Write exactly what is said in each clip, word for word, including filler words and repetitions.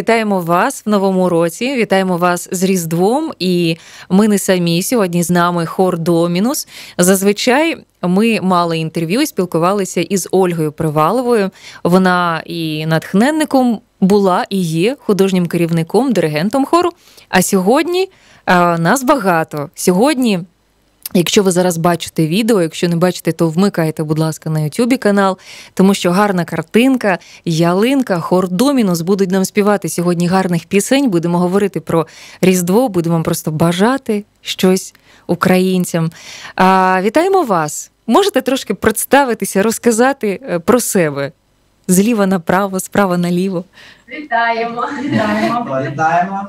вітаємо вас в новому році, вітаємо вас з Різдвом, і ми не самі, сьогодні з нами хор «Домінус». Зазвичай ми мали інтерв'ю і спілкувалися із Ольгою Приваловою. Вона і натхненником була, і є художнім керівником, диригентом хору. А сьогодні а, нас багато. Сьогодні, якщо ви зараз бачите відео, якщо не бачите, то вмикайте, будь ласка, на ютубі канал, тому що гарна картинка, ялинка, хор «Домінус» будуть нам співати сьогодні гарних пісень, будемо говорити про Різдво, будемо просто бажати щось українцям. А, вітаємо вас! Можете трошки представитися, розказати про себе? Зліва направо, справа наліво. Вітаємо! Вітаємо! Вітаємо!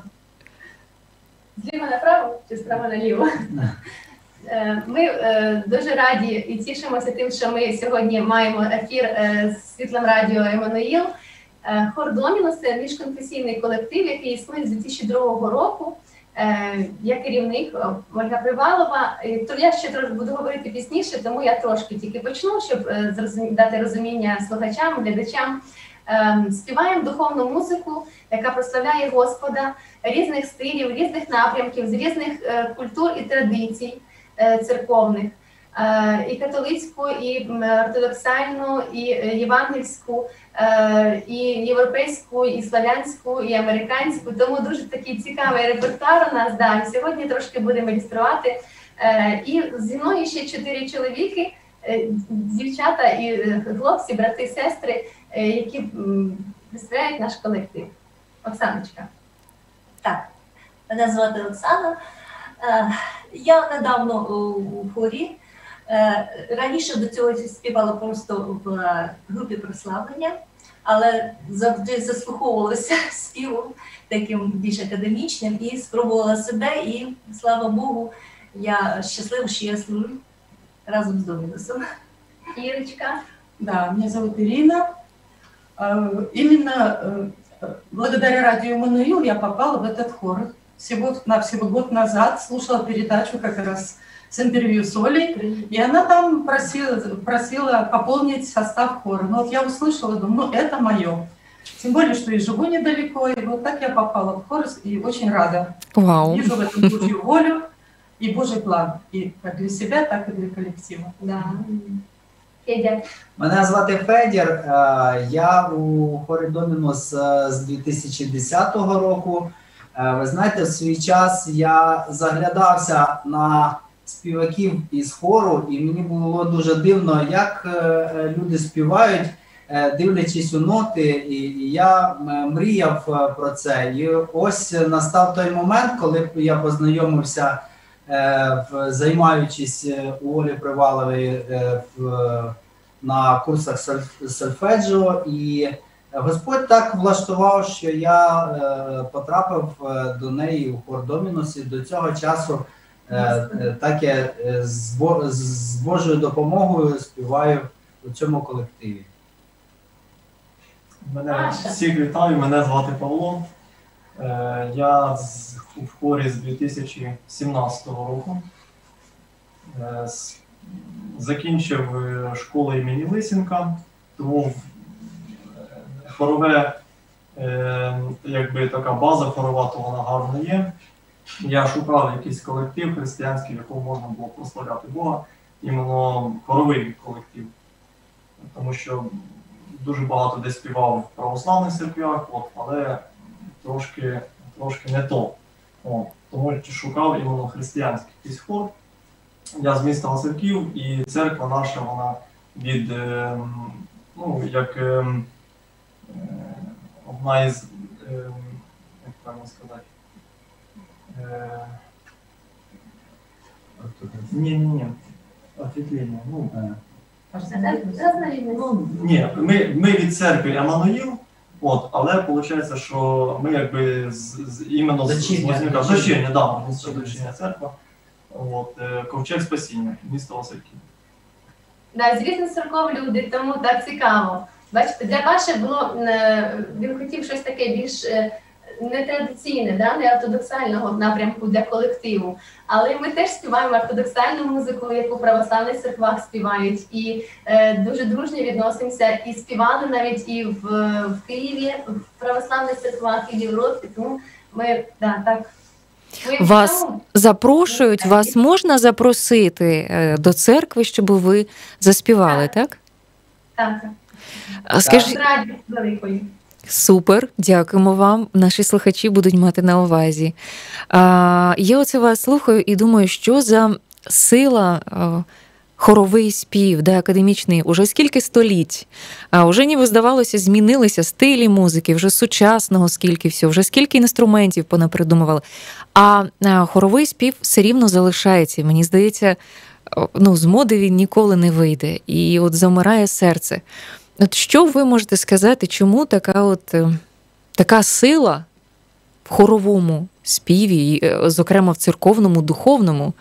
Зліва направо чи справа наліво? Ми дуже раді і тішимося тим, що ми сьогодні маємо ефір з Світлим радіо «Еммануїл». Хор «Домінус» – це міжконфесійний колектив, який існує з дві тисячі другого року. Я керівник Ольга Привалова. То я ще трошки буду говорити пізніше, тому я трошки тільки почну, щоб дати розуміння слухачам, глядачам. Співаємо духовну музику, яка прославляє Господа, різних стилів, різних напрямків, з різних культур і традицій церковних. І католицьку, і ортодоксальну, і євангельську, і європейську, і славянську, і американську. Тому дуже такий цікавий репертуар у нас. Да. Сьогодні трошки будемо ілюструвати. І зі мною ще чотири чоловіки, дівчата і хлопці, брати, сестри, які представляють наш колектив. Оксаночка. Так, мене звати Оксана. Я недавно у хорі. Раніше до цього співала просто в групі прославлення, але завжди заслуховувалася співом таким більш академічним і спробувала себе, і, слава Богу, я щаслива, що я служу разом з Домінусом. Ирочка. Да, меня зовут Ирина. Именно благодаря радио «Эммануил» я попала в этот хор. Всего-навсего год назад слушала передачу как раз с интервью с Олей, и она там просила, просила пополнить состав хора. Но вот я услышала, думаю, ну это мое. Тем более, что и живу недалеко, и вот так я попала в хор, и очень рада. Вау. Вижу в этом Божью волю и Божий план, и как для себя, так и для коллектива. Да. Федя. Мене звати Федір, я у хорі «Домінус» з дві тисячі десятого року. Ви знаєте, в свій час я заглядався на співаків із хору, і мені було дуже дивно, як люди співають, дивлячись у ноти, і я мріяв про це. І ось настав той момент, коли я познайомився, займаючись у Олі Привалової на курсах сольфеджіо, і Господь так влаштував, що я потрапив до неї у хор «Домінус», і до цього часу так я з Божою допомогою співаю у цьому колективі. Мене всіх вітаю, мене звати Павло. Я в хорі з дві тисячі сімнадцятого року. Закінчив школу імені Лисенка, тому хорове, якби така база хорова, то вона гарна є. Я шукав якийсь колектив християнський, в якому можна було прославляти Бога, іменно хоровий колектив. Тому що дуже багато де співав в православних церквях, от, але трошки, трошки не то. От, тому шукав іменно християнський якийсь хор. Я з міста Васильків, і церква наша, вона від, ну, як одна із, як правильно сказати, ні-ні-ні, освітлення, ну, ну, ні, ми, ми від церкви «Еммануїл», от, але виходить, що ми якби з, з, іменно з Вознюка, Дощення, да, Дощення церква, от, Ковчег Спасіння, місто Васильків. Да, з різних церков люди, тому так цікаво. Бачите, для Паші було, він хотів щось таке більш не традиційне, да, не ортодоксального напрямку для колективу. Але ми теж співаємо ортодоксальну музику, яку в православних церквах співають. І е, дуже дружньо відносимося. І співали навіть і в, в Києві, в православних церквах, і в Європі. Тому ми, да, так. Ми Вас тому- запрошують, вас можна запросити е, до церкви, щоб ви заспівали, так? Так, А скажіть, з радістю великою. супер, дякуємо вам. Наші слухачі будуть мати на увазі. А, я оце вас слухаю і думаю, що за сила а, хоровий спів, да, академічний, уже скільки століть. А уже ніби, здавалося, змінилися стилі музики, вже сучасного скільки всього, вже скільки інструментів понапридумували. А, а хоровий спів все рівно залишається. Мені здається, ну, з моди він ніколи не вийде. І от замирає серце. От що ви можете сказати, чому така от е, така сила в хоровому співі, і, е, зокрема в церковному, духовному?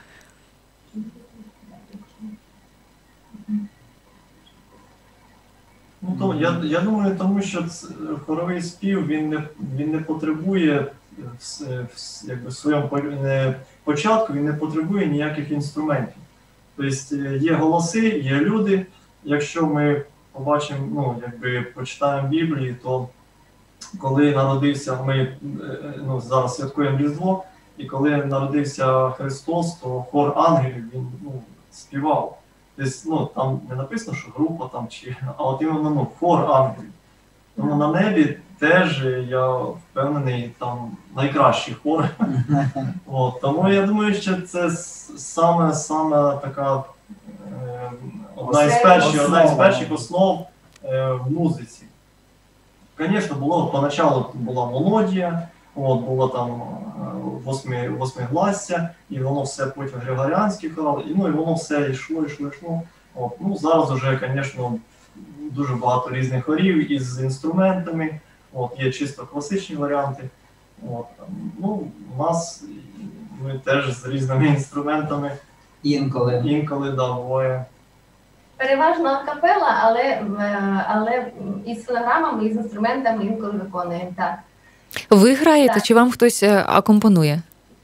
Ну, то, я, я думаю, тому що ц- хоровий спів він не, він не потребує в, с- в, с- якби, в своєму по- не, початку, він не потребує ніяких інструментів. Тобто е, є голоси, є люди. Якщо ми побачимо, ну, якби почитаємо Біблію, то коли народився, ми е, ну, зараз святкуємо Різдво, і коли народився Христос, то хор ангелів він ну, співав. Тобто, ну, там не написано, що група там чи, а от іменно ну, хор ангелів. Тому на небі теж я впевнений, там найкращий хор. От, тому я думаю, що це с- саме саме така е, одна із перших, одна із перших основ е, в музиці. Звісно, було поначалу була мелодія, от було там е, восьми, восьмигласся, і воно все потім григоріанський хорал, і ну і воно все йшло, йшло, йшло. От, ну зараз вже, звісно, дуже багато різних хорів із інструментами. От, є чисто класичні варіанти. От, ну, у нас ми теж з різними інструментами Інколи. інколи да, буває. Переважно акапела, але, е, але із фонограмами, і з інструментами інколи виконуємо, так. Ви граєте, Так. чи вам хтось е, акомпонує?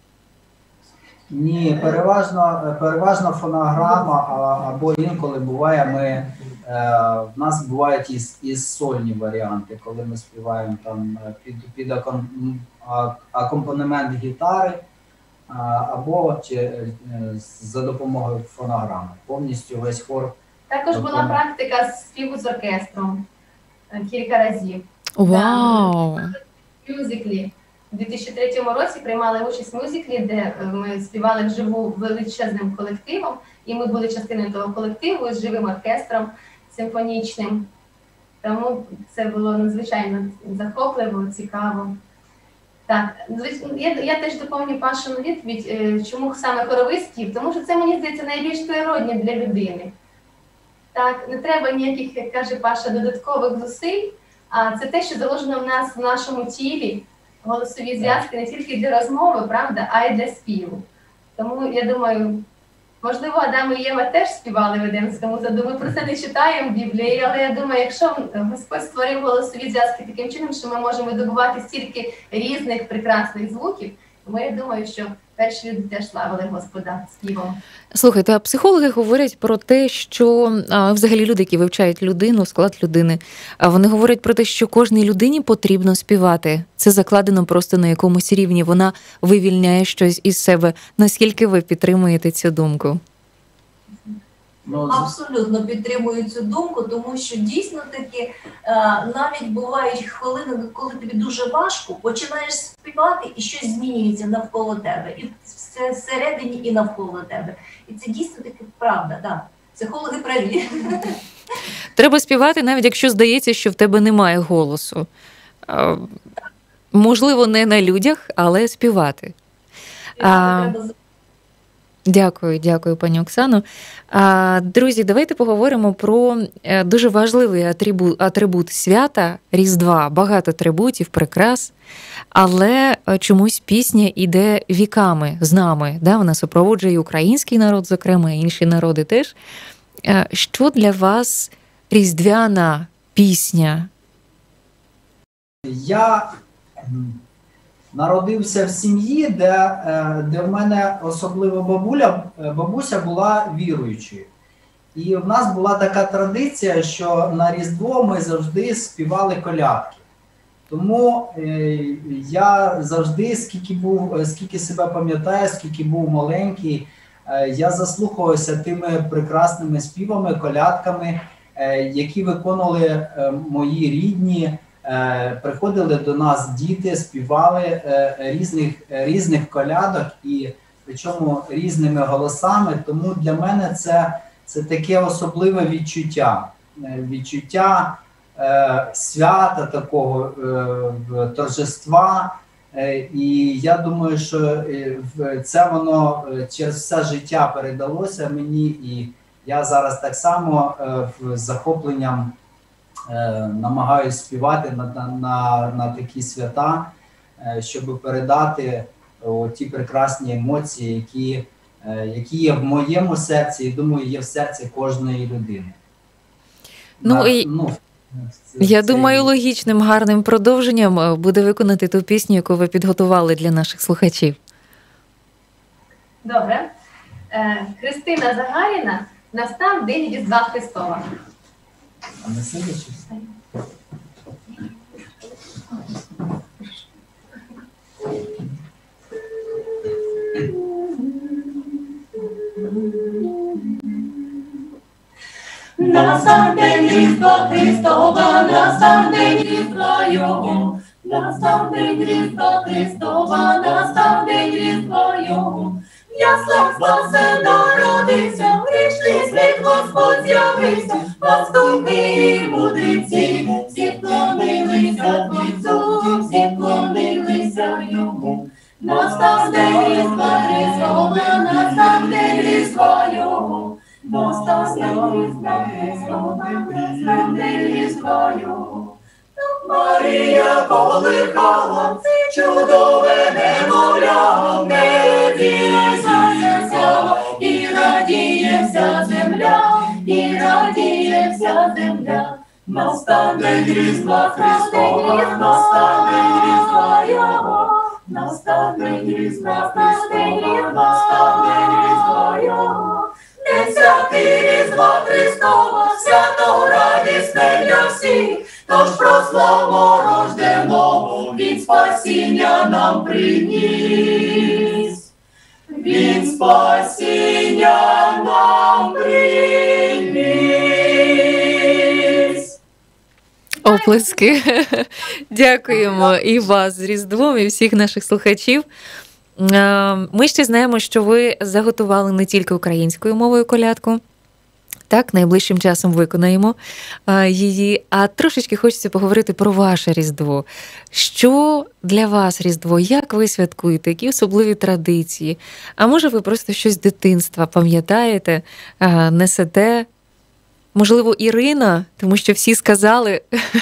Ні, переважно, переважно фонограма, а- або інколи буває, ми, е, в нас бувають і, с- і сольні варіанти, коли ми співаємо там е, під, під аком- м, а- акомпанемент гітари, а, або чи, е, за допомогою фонограми. Повністю весь хор. Також була Тобто- практика співу з оркестром е, кілька разів. Вау! В мюзиклі. У дві тисячі третьому році приймали участь в мюзиклі, де е, ми співали вживу величезним колективом, і ми були частиною того колективу з живим оркестром симфонічним. Тому це було надзвичайно захопливо, цікаво. Так, звич- я, я теж доповню Пашину відповідь, е, чому саме хоровий спів, тому що це, мені здається, найбільш природне для людини. Так, не треба ніяких, як каже Паша, додаткових зусиль, а це те, що заложено в нас в нашому тілі, голосові зв'язки не тільки для розмови, правда, а й для співу. Тому я думаю, можливо, Адам і Єва теж співали в Едемському саду, ми про це не читаємо в Біблії, але я думаю, якщо Господь створив голосові зв'язки таким чином, що ми можемо видобувати стільки різних прекрасних звуків, тому я думаю, що перші люди теж славили Господа співом. Слухайте, а психологи говорять про те, що а, взагалі люди, які вивчають людину, склад людини, а вони говорять про те, що кожній людині потрібно співати. Це закладено просто на якомусь рівні. Вона вивільняє щось із себе. Наскільки ви підтримуєте цю думку? Ну, з- Абсолютно підтримую цю думку, тому що дійсно таки е, навіть бувають хвилини, коли тобі дуже важко, починаєш співати і щось змінюється навколо тебе. І все всередині, і навколо тебе. І це дійсно таки правда, так. Психологи праві. Треба співати, навіть якщо здається, що в тебе немає голосу. А, можливо, не на людях, але співати. А, Треба Дякую, дякую, пані Оксано. А, друзі, давайте поговоримо про е, дуже важливий атрибут, атрибут свята Різдва. Багато атрибутів, прикрас, але е, чомусь пісня іде віками з нами. Да? Вона супроводжує український народ, зокрема, і інші народи теж. Е, Що для вас різдвяна пісня? Я, м, народився в сім'ї, де, е, де в мене особливо бабуля, бабуся була віруючою. І в нас була така традиція, що на Різдво ми завжди співали колядки. Тому е, я завжди, скільки був, скільки себе пам'ятаю, скільки був маленький, е, я заслухався тими прекрасними співами, колядками, е, які виконували е, мої рідні. Е, приходили до нас діти, співали е, різних, різних колядок, і причому різними голосами. Тому для мене це, це таке особливе відчуття. Е, відчуття е, свята такого, е, торжества. Е, і я думаю, що це воно через все життя передалося мені, і я зараз так само е, з захопленням намагаюсь співати на, на, на такі свята, щоб передати о, ті прекрасні емоції, які, які є в моєму серці, і, думаю, є в серці кожної людини. Ну, на, і... ну, це, Я це... думаю, логічним, гарним продовженням буде виконати ту пісню, яку ви підготували для наших слухачів. Добре. Христина Загаріна, настав День Різдва Христова. А не сидячи? Настав день Різдва Христова, настав день Різдва Його, настав день Різдва Христова, настав день Різдва Його. Яслах спасе народився, грішний світ Господь з'явився, пастухи і мудреці, всі вклонилися Творцю, всі вклонилися Йому. Настав день Різдва Христова, настав день Різдва Його, настав день Різдва Христова, настав день Різдва Його. Марія колихала, чудове немовля, не діється, і радіє вся земля, і радіє вся земля. Настав день Різдва Христова, настав день Різдва Його, настав день Різдва Христова, настав день Різдва Його. Не святий Різдва Христова, свято радісне для всіх, тож прославмо рожденого, він спасіння нам приніс. Він спасіння нам приніс. Оплески. Дякуємо і вас з Різдвом, і всіх наших слухачів. Ми ще знаємо, що ви заготували не тільки українською мовою колядку. Так, найближчим часом виконаємо її. А трошечки хочеться поговорити про ваше Різдво. Що для вас Різдво? Як ви святкуєте? Які особливі традиції? А може ви просто щось з дитинства пам'ятаєте, несете? Можливо, Ірина, тому що всі сказали...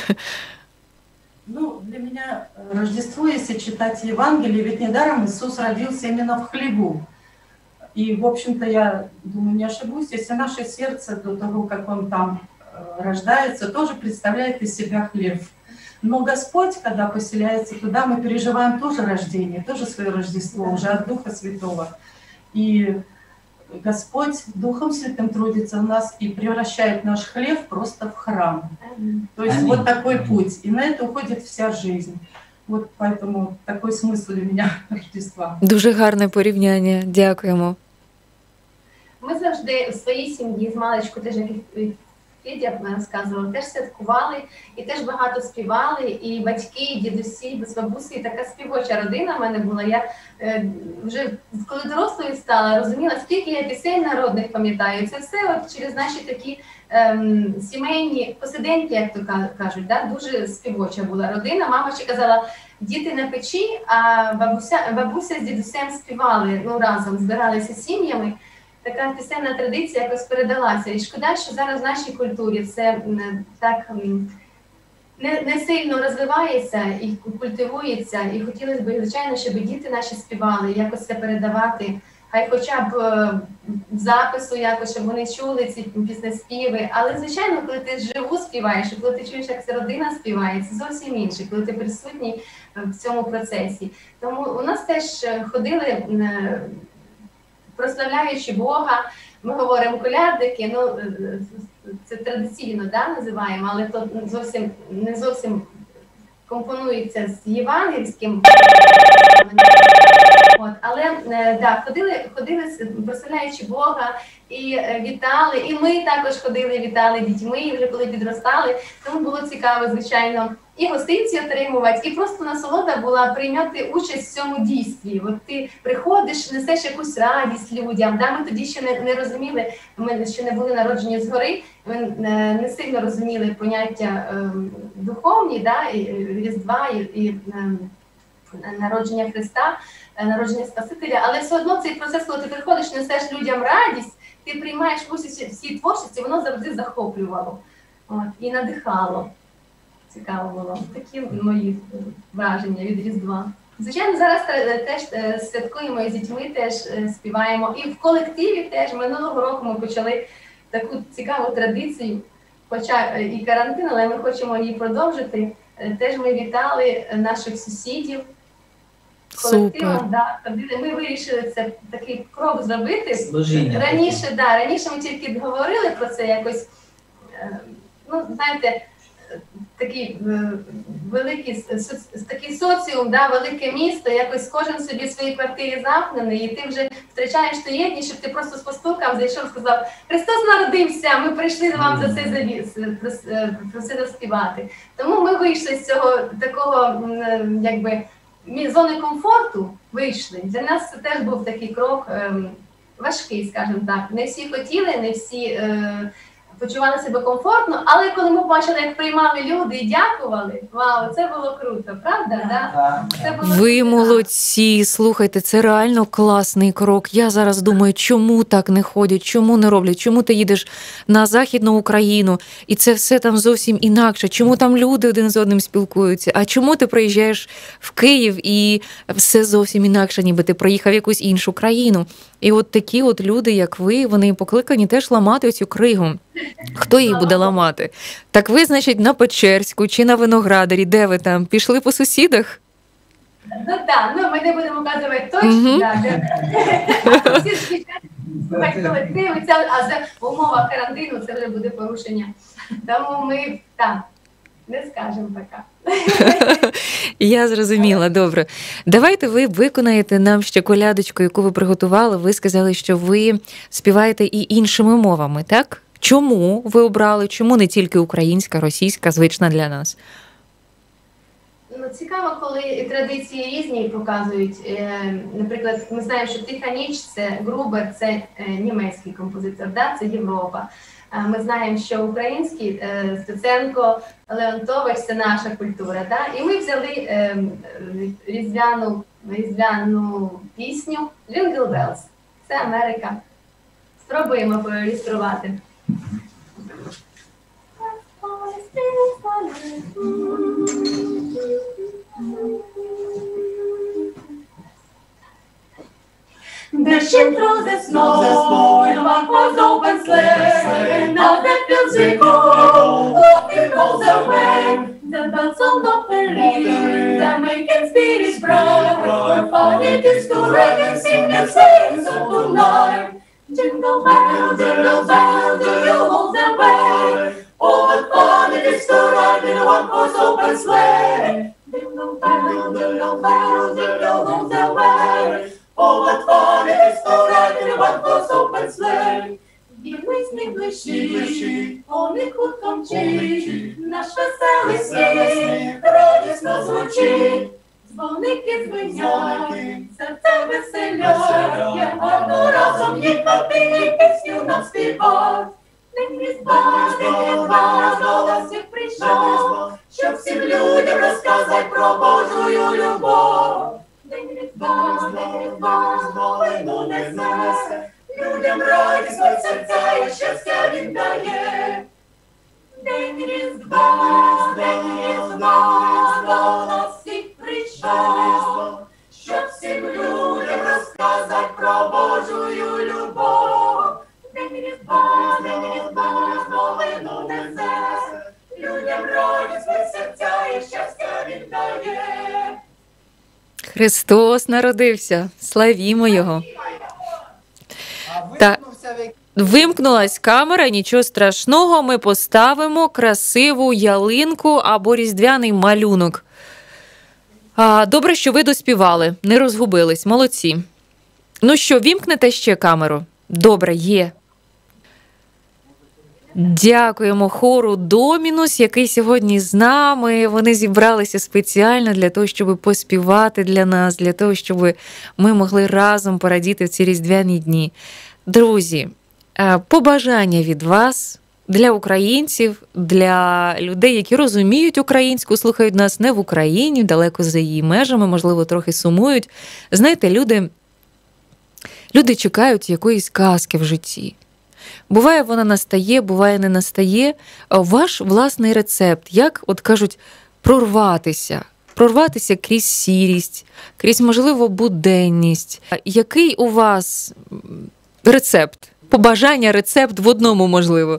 Ну, для меня Рождество, если читать Евангелие, ведь недаром Иисус родился именно в хлебу. И, в общем-то, я думаю, не ошибусь, если наше сердце до того, как он там рождается, тоже представляет из себя хлеб. Но Господь, когда поселяется туда, мы переживаем тоже рождение, тоже свое Рождество, уже от Духа Святого. И Господь Духом Святым трудится у нас и превращает наш хлеб просто в храм. То есть вот такой путь. И на это уходит вся жизнь. Вот поэтому такой смысл для меня Рождества. Дуже гарне порівняння. Дякуємо. Ми завжди у своїй сім'ї з маличку, теж як і Федя розказувала, теж святкували і теж багато співали. І батьки, і дідусі, і бабусі, і така співоча родина в мене була. Я е, вже коли дорослою стала, розуміла, скільки я пісень народних пам'ятаю. Це все от через наші такі ем, сімейні посиденьки, як то кажуть, да? Дуже співоча була родина. Мама ще казала, діти на печі, а бабуся, бабуся з дідусем співали, ну разом, збиралися сім'ями. Така пісенна традиція якось передалася. І шкода, що зараз в нашій культурі це так не, не сильно розвивається і культивується. І хотілося б, звичайно, щоб діти наші співали, якось це передавати. хай хоча б запису якось, щоб вони чули ці піснеспіви. Але, звичайно, коли ти живу співаєш, і коли ти чуєш, як ця родина співає, це зовсім інше, коли ти присутній в цьому процесі. Тому у нас теж ходили, прославляючи Бога, ми говоримо колядники, ну, це традиційно, да, називаємо, але то зовсім, не зовсім компонується з євангельським. От, але да, ходили, ходили, прославляючи Бога, і вітали, і ми також ходили, вітали дітьми, вже коли підростали, тому було цікаво, звичайно, і гостинці отримувати, і просто насолода була прийняти участь в цьому дійстві. От ти приходиш, несеш якусь радість людям. Да? Ми тоді ще не, не розуміли, ми ще не були народжені згори, ми не, не сильно розуміли поняття е, духовні, да? і, Різдва, і, і е, народження Христа, народження Спасителя, але все одно цей процес, коли ти приходиш, несеш людям радість, ти приймаєш участь в цій творчості, воно завжди захоплювало. От, і надихало. Цікаво було. Такі мої враження від Різдва. Звичайно, зараз теж святкуємо з дітьми, теж співаємо. І в колективі теж минулого року ми почали таку цікаву традицію, хоча і карантин, але ми хочемо її продовжити. Теж ми вітали наших сусідів. Колективом, да, ми вирішили це такий крок зробити. Служіння. Раніше, да, раніше ми тільки говорили про це якось, ну, знаєте, такий великий такий соціум, да, велике місто, якось кожен собі в своїй квартирі замкнений, і ти вже втрачаєш ту єдність, щоб ти просто спостукав, зайшов, сказав: Христос народився, ми прийшли вам за це завіс, про це заспівати. Тому ми вийшли з цього такого, якби, зони комфорту вийшли. Для нас це теж був такий крок ем, важкий, скажімо так. Не всі хотіли, не всі е, почували себе комфортно, але коли ми бачили, як приймали люди і дякували, вау, це було круто, правда? Да. Да? Це було Ви круто. молодці, слухайте, це реально класний крок. Я зараз думаю, чому так не ходять, чому не роблять, чому ти їдеш на Західну Україну, і це все там зовсім інакше, чому там люди один з одним спілкуються, а чому ти приїжджаєш в Київ і все зовсім інакше, ніби ти приїхав в якусь іншу країну. І от такі от люди, як ви, вони покликані теж ламати цю кригу. Хто її буде ламати? Так ви, значить, на Печерську чи на Виноградарі, де ви там? Пішли по сусідах? Ну так, ну ми не будемо казувати точно, Угу. да, де всі співають колективи, це, а це в умовах карантину це вже буде порушення. Тому ми там не скажемо пока. Я зрозуміла, добре. Давайте ви виконаєте нам ще колядочку, яку ви приготували. Ви сказали, що ви співаєте і іншими мовами, так? Чому ви обрали? Чому не тільки українська, російська, звична для нас? Ну, цікаво, коли традиції різні показують. Наприклад, ми знаємо, що Тиха ніч – це Грубер, це німецький композитор, да? Це Європа. Ми знаємо, що український Стеценко, Леонтович – це наша культура. Да? І ми взяли різдвяну, різдвяну пісню «Jingle Bells». Це Америка. Спробуємо проілюструвати. Dashing through the snow in a one-horse open sleigh. Now the fields we go, looking all the way. The bells on the ring, they're making spirits bright. We're fun it is to ring and sing and sing so tonight. Jingle bell, jingle bell, do you hold the way? Oh, what fun it is to ride in a one-horse open sleigh. Jingle bell, jingle bell, do you hold the way? Oh, what fun it is to ride in a one-horse open sleigh. Білий сніг блищить, повний хутко мчить, наш веселий сміх радісно звучить. Дзвоники дзвенять, серце веселять, як гарно разом їхати і пісню нам співать. День Різдва, день Різдва, до нас всіх прийшов, щоб всім людям розказати про Божую любов. День Різдва, день Різдва, новину несе, людям радість від серця і щастя він дає. День Різдва, день Різдва, до нас всіх прийшов, щоб всім людям розказати про Божу Христос народився. Славімо Його. А Та- вимкнувся в який Вимкнулась камера, нічого страшного, ми поставимо красиву ялинку або різдвяний малюнок. А, добре, що ви доспівали, не розгубились, молодці. Ну що, вімкнете ще камеру? Добре, є. Дякуємо хору Домінус, який сьогодні з нами. Вони зібралися спеціально для того, щоб поспівати для нас, для того, щоб ми могли разом порадіти в ці різдвяні дні. Друзі, е, побажання від вас для українців, для людей, які розуміють українську, слухають нас не в Україні, далеко за її межами, можливо, трохи сумують. Знаєте, люди, люди чекають якоїсь казки в житті. Буває, вона настає, буває, не настає. Ваш власний рецепт, як, от кажуть, прорватися, прорватися крізь сірість, крізь, можливо, буденність. Який у вас рецепт? Побажання, рецепт в одному, можливо.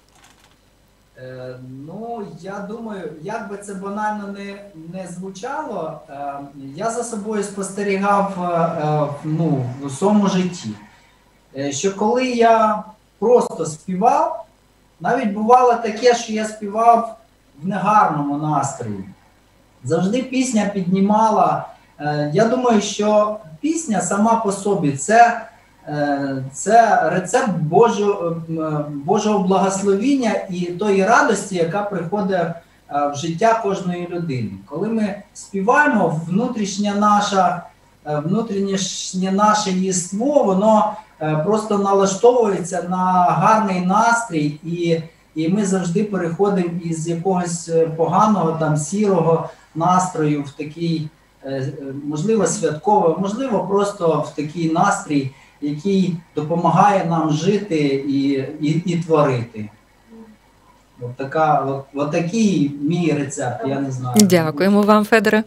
Е, Ну, я думаю, як би це банально не, не звучало, е, я за собою спостерігав е, е, ну, в своєму житті, е, що коли я просто співав, навіть бувало таке, що я співав в негарному настрої. Завжди пісня піднімала. Е, Я думаю, що пісня сама по собі це, е, це рецепт Божого, Божого благословіння і тої радості, яка приходить е, в життя кожної людини. Коли ми співаємо, внутрішнє наше, е, внутрішнє наше єство, воно е, просто налаштовується на гарний настрій, і, і ми завжди переходимо із якогось поганого, там, сірого настрою в такий, е, можливо, святковий, можливо, просто в такий настрій, який допомагає нам жити і, і, і творити. От, така, от, от такий мій рецепт, я не знаю. Дякуємо вам, Федоре.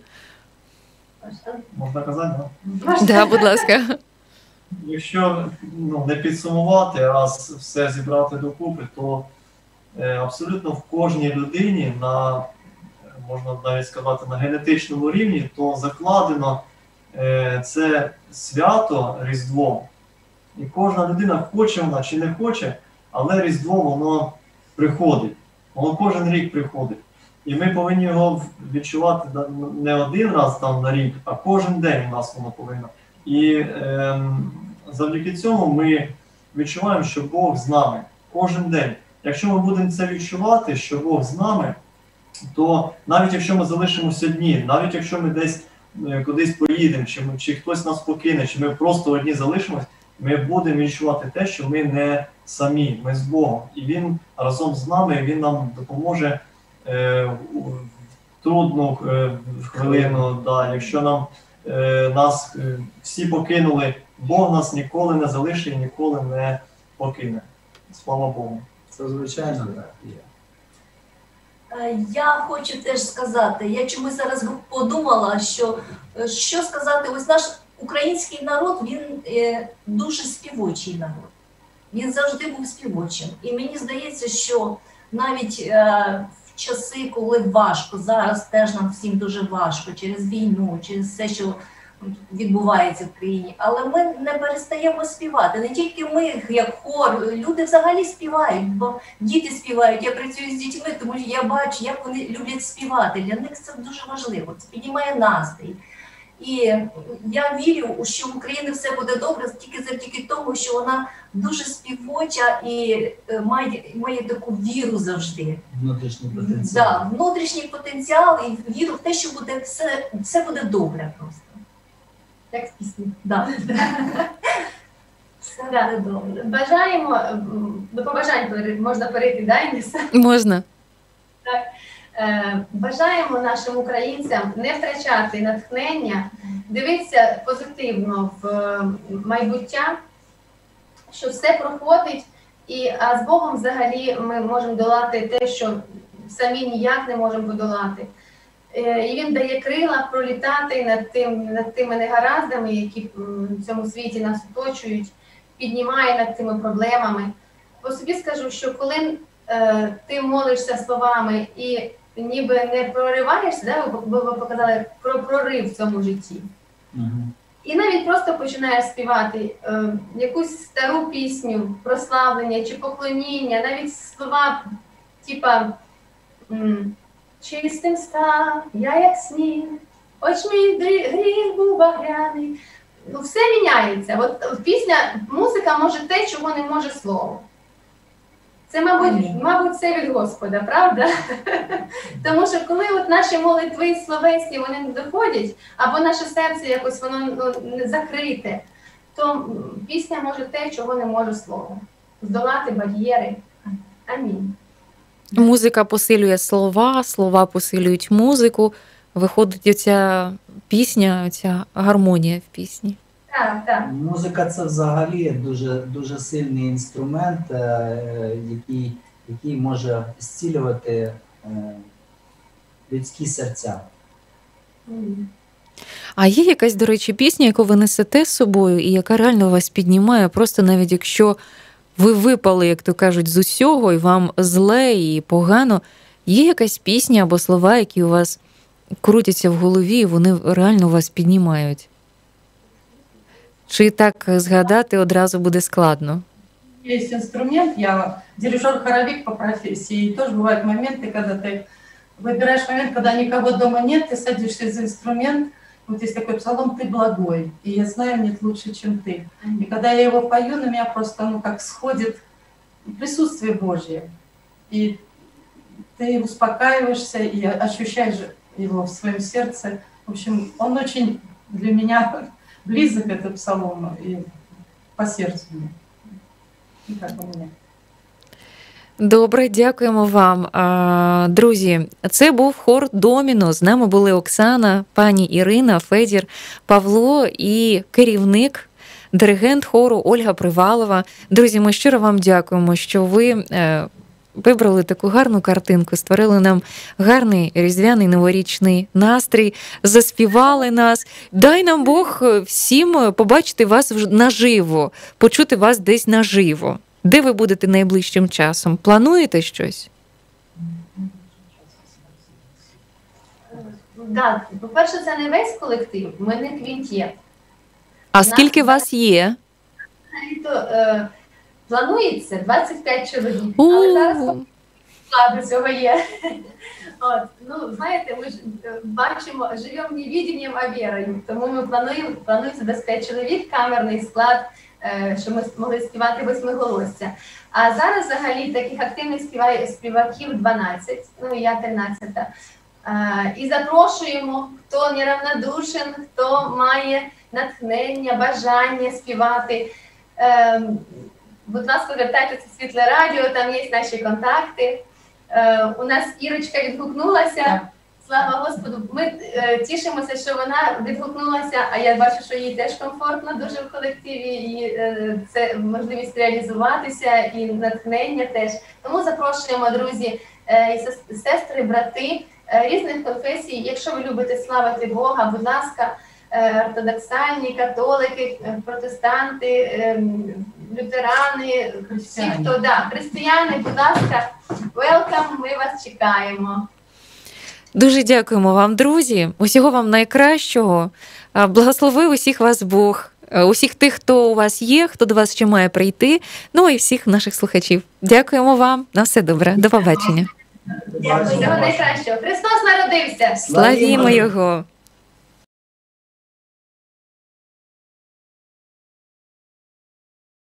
Можна казати, так? Да, будь ласка. Якщо ну, не підсумувати, а с- все зібрати докупи, то е, абсолютно в кожній людині, на, можна навіть сказати, на генетичному рівні, то закладено е, це свято Різдво. І кожна людина, хоче вона чи не хоче, але Різдво воно приходить. Воно кожен рік приходить. І ми повинні його відчувати да- не один раз там на рік, а кожен день у нас воно повинно. І ем, завдяки цьому ми відчуваємо, що Бог з нами кожен день. Якщо ми будемо це відчувати, що Бог з нами, то навіть якщо ми залишимося одні, навіть якщо ми десь е, кудись поїдемо, чи, ми, чи хтось нас покине, чи ми просто одні залишимось, ми будемо відчувати те, що ми не самі, ми з Богом. І Він разом з нами, Він нам допоможе е, в трудну е, хвилину, да, якщо нам е, нас е, всі покинули, Бог нас ніколи не залишить і ніколи не покине. Слава Богу. Це звичайно так є. Е, Я хочу теж сказати, я чомусь зараз подумала, що е, що сказати, ось наш український народ, він е, дуже співочий народ. Він завжди був співочим. І мені здається, що навіть е, в часи, коли важко, зараз теж нам всім дуже важко, через війну, через все, що відбувається в країні, але ми не перестаємо співати. Не тільки ми, як хор, люди взагалі співають, бо діти співають. Я працюю з дітьми, тому що я бачу, як вони люблять співати. Для них це дуже важливо, це піднімає настрій. І я вірю, що в Україні все буде добре тільки завдяки тому, що вона дуже співоча і е, має, має таку віру завжди. Внутрішній потенціал. Да, внутрішній потенціал і віру в те, що буде все, все буде добре просто. Як з пісні. Да. Все Да. буде добре. Бажаємо, м, до побажань пере- можна перейти, да, Інеса? Можна. Е, Бажаємо нашим українцям не втрачати натхнення, дивитися позитивно в е, майбуття, що все проходить, і, а з Богом взагалі ми можемо долати те, що самі ніяк не можемо подолати. Е, І Він дає крила пролітати над, тим, над тими негараздами, які м, в цьому світі нас оточують, піднімає над цими проблемами. По собі скажу, що коли е, ти молишся словами і ніби не прориваєшся, да, ви ви показали про прорив в цьому житті, Мгм. І навіть просто починаєш співати е, якусь стару пісню, прославлення чи поклоніння, навіть слова, типа м, чистим став, я як сніг, хоч мій дрі- гріх був багряний. Ну, все міняється. От, от пісня, музика може те, чого не може слово. Це, мабуть, мабуть, це від Господа, правда? Тому що коли от наші молитви словесні, вони не доходять, або наше серце якось воно ну, не закрите, то м, пісня може те, чого не може слово. Здолати бар'єри. Амінь. Музика посилює слова, слова посилюють музику. Виходить оця пісня, оця гармонія в пісні. Так, так. Музика це взагалі дуже, дуже сильний інструмент, е, який, який може зцілювати е, людські серця. М. А є якась, до речі, пісня, яку ви несете з собою і яка реально вас піднімає, просто навіть якщо ви випали, як то кажуть, з усього, і вам зле і погано, є якась пісня або слова, які у вас крутяться в голові, і вони реально вас піднімають? Чи так згадати одразу буде складно? Есть инструмент, я дирижер-хоровик по профессии, и тоже бывают моменты, когда ты выбираешь момент, когда никого дома нет, ты садишься за инструмент, вот есть такой псалом «Ты благой», и я знаю, нет лучше, чем ты. И когда я его пою, на меня просто, ну, как сходит присутствие Божье, и ты успокаиваешься и ощущаешь его в своем сердце. В общем, он очень для меня близок, этот псалом, и по сердцу. И так у меня. Добре, дякуємо вам. А, Друзі, це був хор Доміно. З нами були Оксана, пані Ірина, Федір, Павло і керівник, диригент хору Ольга Привалова. Друзі, ми щиро вам дякуємо, що ви е, вибрали таку гарну картинку, створили нам гарний різдвяний новорічний настрій, заспівали нас. Дай нам Бог всім побачити вас вже наживо, почути вас десь наживо. Де ви будете найближчим часом? Плануєте щось? Да, по-перше, це не весь колектив, ми не квінтет. А скільки вас є? То, е, планується двадцять п'ять чоловік, але зараз У, складу цього є. От, ну, знаєте, ми ж е, бачимо, живемо не видінням, а вірою. Тому ми плануємо, планується двадцять п'ять чоловік, камерний склад, е, щоб ми могли співати восьмиголосся. А зараз взагалі таких активних співає- співаків дванадцять, ну і я тринадцята. Е, і запрошуємо, хто неравнодушен, хто має натхнення, бажання співати. Е, будь ласка, звертайтеся в Світле Радіо, там є наші контакти. Е, у нас Ірочка відгукнулася. Так. Слава Господу. Ми е, тішимося, що вона відгукнулася, а я бачу, що їй теж комфортно дуже в колективі, і е, це можливість реалізуватися, і натхнення теж. Тому запрошуємо, друзі, е, і сес- сестри, брати е, різних конфесій. Якщо ви любите славити Бога, будь ласка, е, ортодоксальні, католики, е, протестанти, е, лютерани, всі, Християни. хто да, християни, будь ласка, welcome, ми вас чекаємо. Дуже дякуємо вам, друзі. Усього вам найкращого. А, Благослови усіх вас Бог, а, усіх тих, хто у вас є, хто до вас ще має прийти, ну і всіх наших слухачів. Дякуємо вам. На все добре. До побачення. Всього найкращого. Христос народився! Славімо Його!